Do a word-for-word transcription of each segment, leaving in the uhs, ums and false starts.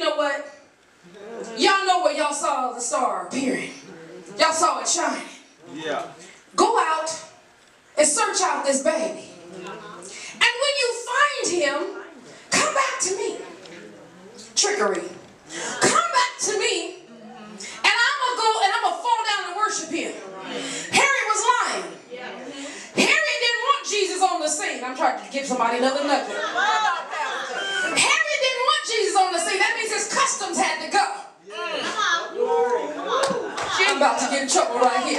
know what? Y'all know where y'all saw the star appearing. Y'all saw it shining. Yeah. Go out and search out this baby. And when you find him, come back to me. Trickery. Come back to me, and I'm going to go and I'm going to fall down and worship him. Harry was lying. Harry didn't want Jesus on the scene. I'm trying to give somebody another nugget. Harry didn't want Jesus on the scene. That means his customs had to go. I'm about to get in trouble right here.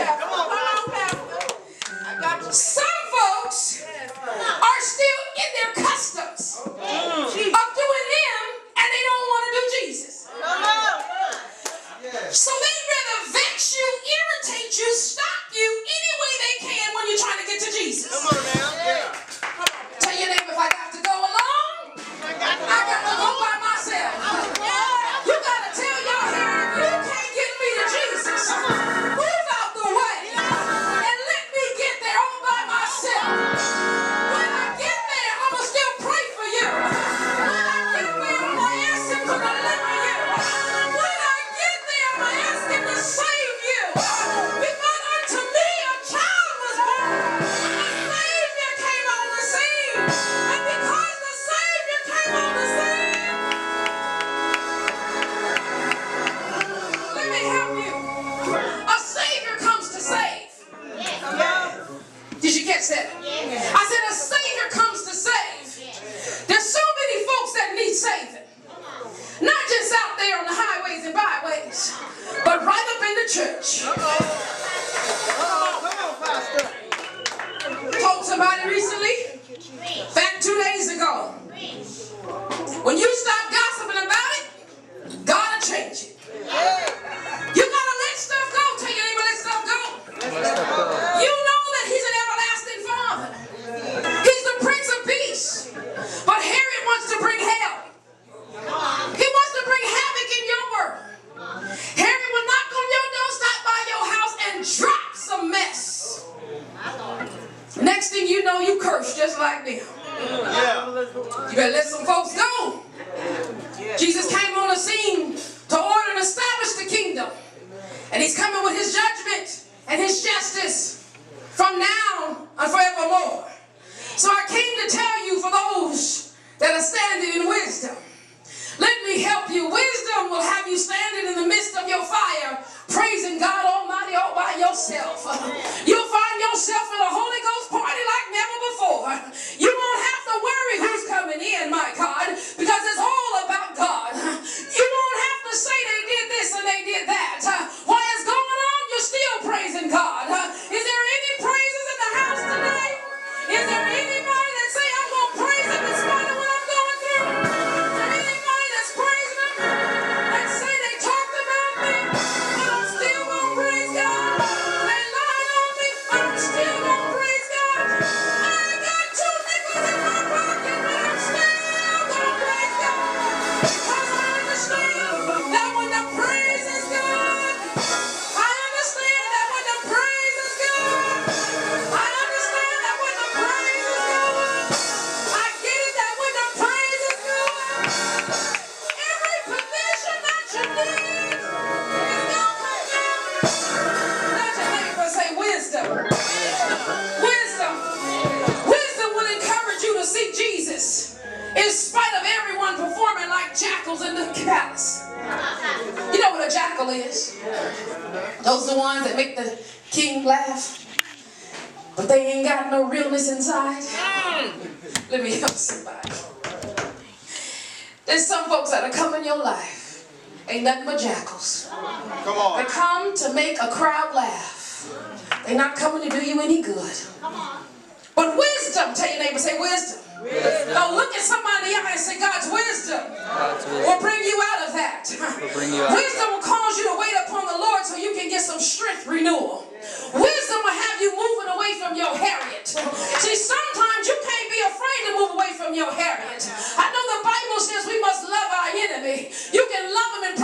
Some folks are still in their customs of doing them, and they don't want to do Jesus. So they'd rather vex you, irritate you, stop you any way they can when you're trying to get to Jesus. Come on now. Yeah. Tell your neighbor, if I got to go alone, I got to go by myself. You got to tell y'all here, if you can't get me to Jesus, move out the way and let me get there all by myself. When I get there, I'm going to still pray for you. When I get there, I'm going to ask him to deliver you. When I get there, I'm going to ask him to save you. Because unto me a child was born. A Savior came on the scene. And because the Savior came on the scene, let me help you. A Savior comes to save. Did you catch that? I said a Savior comes to save. There's so many folks that need saving. Not just out there on the highways and byways, but right up in the church. Told somebody recently, in fact two days ago, when you stop gossiping about it, God will change it. You gotta let stuff go. Tell your neighbor, let stuff go. You know that he's an everlasting Father. He's the Prince of Peace. But Herod wants to bring hell. He wants to bring havoc in your world. Herod will knock on your door, stop by your house, and drop some mess. Next thing you know, you curse just like them. Yeah. You better let some folks go. Jesus came on the scene to order and establish the kingdom. And he's coming with his judgment and his justice from now and forevermore. So I came to tell you, for those that are standing in wisdom, let me help you. Wisdom will have you standing in the midst of your fire, praising God Almighty all by yourself. You'll find yourself in a Holy Ghost party like never before. You won't have to worry who's coming in, my God, because it's all about God. You won't have to say they did this and they did that. While it's going on, you're still praising God. Is there any praises in the house today? Is there anybody that say, I'm going to praise him in spite of what I'm going through? Is there anybody that's praising him that say they talked about me, but I'm still going to praise God? They lied on me, but I'm still going to praise God. I ain't got two nickels in my pocket, but I'm still going to praise God. Because I understand that when the praise is good, I understand that when the praise is good, I understand that when the praise is good, I get it that when the praise is good, every provision that you need is going to come down. Let your neighbor say wisdom. Wisdom. Wisdom will encourage you to seek Jesus in spite of everyone performing like jackals in the palace. You know what a jackal is? Those are the ones that make the king laugh, but they ain't got no realness inside. Let me help somebody. There's some folks that are come in your life, ain't nothing but jackals. Come on. They come to make a crowd laugh. They're not coming to do you any good. But wisdom, tell your neighbor, say wisdom. Wisdom. Now look at somebody in the eye and say, God's wisdom, God's wisdom will bring you out of that. Will bring you out wisdom will cause you to wait upon the Lord so you can get some strength renewal. Wisdom will have you moving away from your Harriet. See, sometimes you can't be afraid to move away from your Harriet. I know the Bible says we must love our enemy. You can love them and